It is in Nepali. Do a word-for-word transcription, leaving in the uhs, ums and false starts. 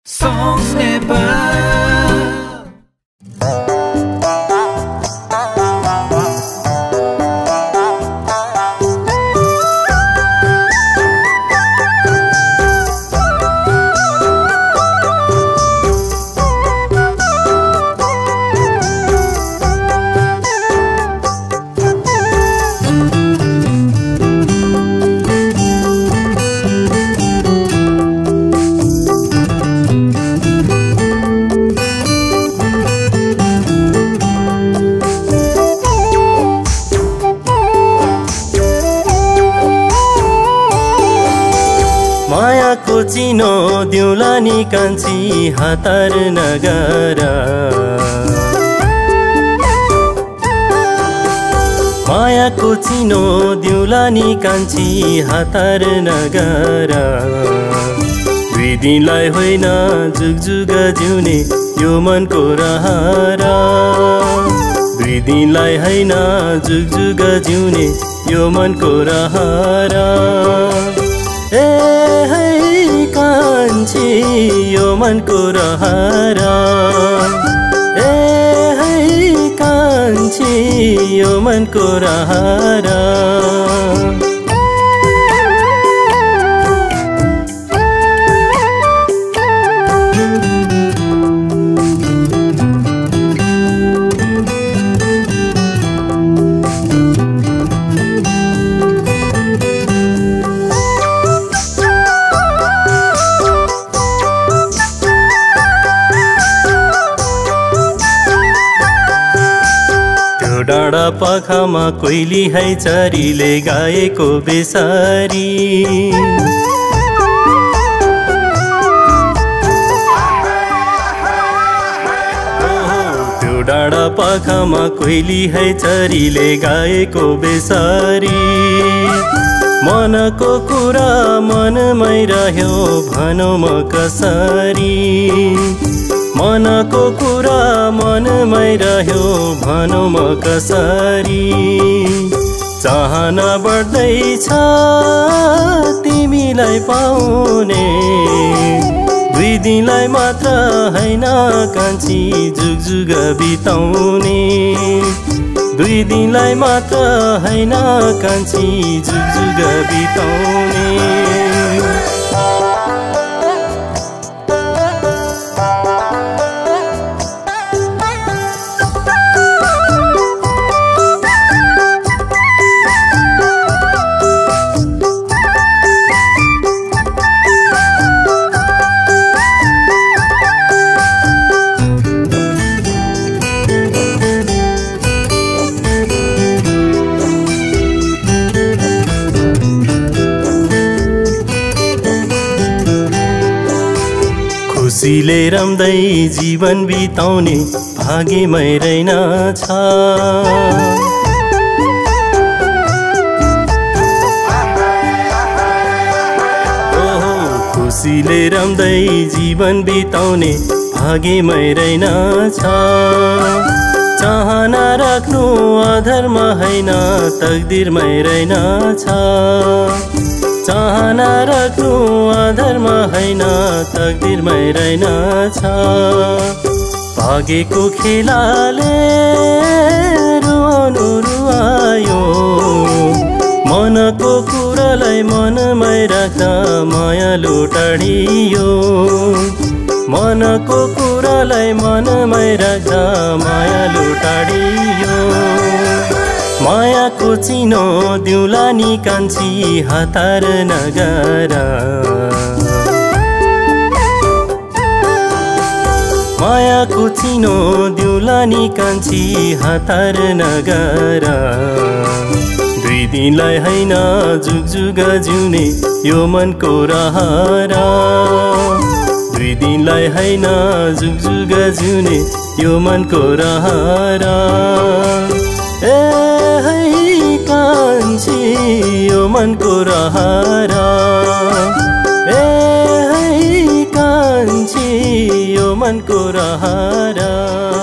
Songs Nepal. मायाको चिनो दिउला नि कान्छी हतार नगरा मायाको चिनो दिउला नि कान्छी हतार नगरा दुई दिनलाई होइन जुगजुग जिउने यो मनको रहरा दुई दिनलाई होइन जुगजुग जिउने यो मनको रहरा ए है कान्छी यो मनको रहरा ए है कान्छी यो मनको रहरा डाँडा पाखामा कोइली है चरीले गाएको बेसारी त्यो डाँडा पाखामा कोइली है चरीले गाएको बेसारी मनको कुरा मनमै रह्यो भनौँ म कसरी मनको कुरा मनमै रह्यो भनौँ म कसरी चाहना बढ्दैछ तिमीलाई पाउने दुई दिनलाई मात्र हैन कान्छी जुगजुग बिताउने दुई दिनलाई मात्र हैन कान्छी जुगजुग बिताउने खुसीले रम्दै जीवन बिताउने भाग्यमै रहेनछ ओहो खुसीले रम्दै जीवन बिताउने भाग्यमै रहेनछ चाहना राख्नु अधर्म हैन तकदिरमै रहेनछ चाहना राख्नु अधर्म हैन तकदिरमै रहेनछ भागेको खेलाले रुवाउनु रुवायो मनको कुरालाई मनमै राख्दा मायालु टाढियो मनको कुरालाई मनमै राख्दा मायालु टाढियो मायाको चिनो दिउला नि कान्छी हतार नगरा मायाको चिनो दिउला नि कान्छी हतार नगरा दुई दिनलाई हैन जुगजुग जिउने यो मनको रहरा दुई दिनलाई हैन जुगजुग जिउने यो मनको रहरा ए है कान्छी यो मनको रहरा ए है कान्छी यो मनको रहरा